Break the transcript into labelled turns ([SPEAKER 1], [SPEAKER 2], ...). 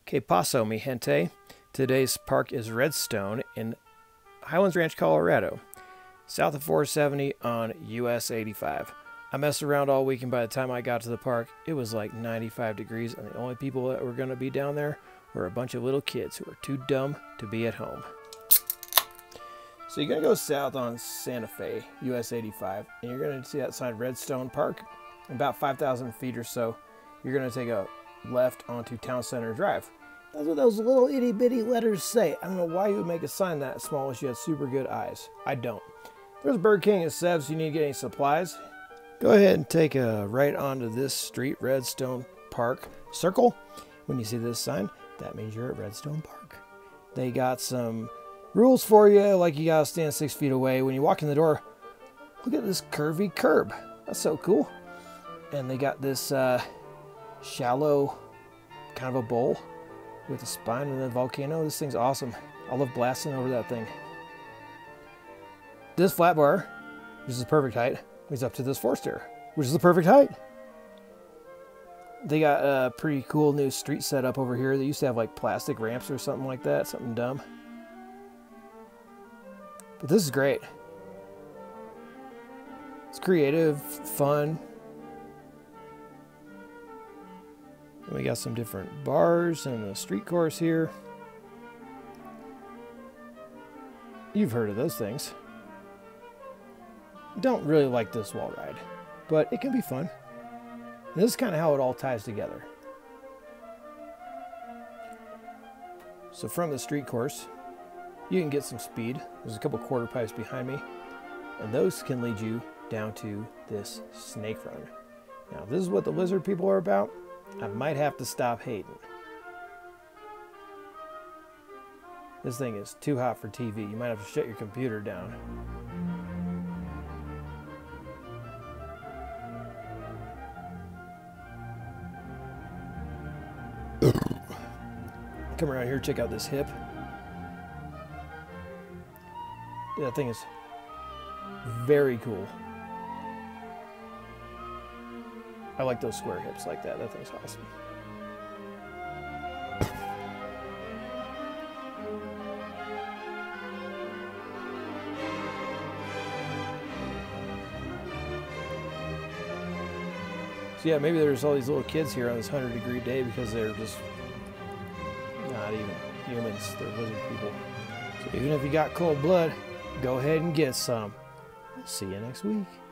[SPEAKER 1] Que paso, mi gente? Today's park is Redstone in Highlands Ranch, Colorado, south of 470 on US 85. I messed around all week, and by the time I got to the park, it was like 95 degrees, and the only people that were going to be down there were a bunch of little kids who were too dumb to be at home. So you're going to go south on Santa Fe, US 85, and you're going to see that sign Redstone Park. About 5,000 feet or so, you're going to take a left onto Town Center Drive. That's what those little itty bitty letters say. I don't know why you would make a sign that small unless you had super good eyes. I don't. There's Burger King and Seb's. You need to get any supplies, go ahead and take a right onto this street, Redstone Park Circle. When you see this sign, that means you're at Redstone Park. They got some rules for you, like you gotta stand 6 feet away. When you walk in the door, look at this curvy curb. That's so cool. And they got this shallow kind of a bowl with a spine and a volcano. This thing's awesome. I love blasting over that thing. This flat bar, which is the perfect height, leads up to this force stair, which is the perfect height. They got a pretty cool new street setup over here. They used to have like plastic ramps or something like that, something dumb. But this is great. It's creative, fun. And we got some different bars and a street course here. You've heard of those things. Don't really like this wall ride, but it can be fun. And this is kind of how it all ties together. So from the street course, you can get some speed. There's a couple quarter pipes behind me, and those can lead you down to this snake run. Now, if this is what the lizard people are about, I might have to stop hating. This thing is too hot for TV. You might have to shut your computer down. Come around here, check out this hip. That thing is very cool. I like those square hips like that. That thing's awesome. So yeah, maybe there's all these little kids here on this 100-degree day because they're just not even humans. They're lizard people. So even if you got cold blood, go ahead and get some. See you next week.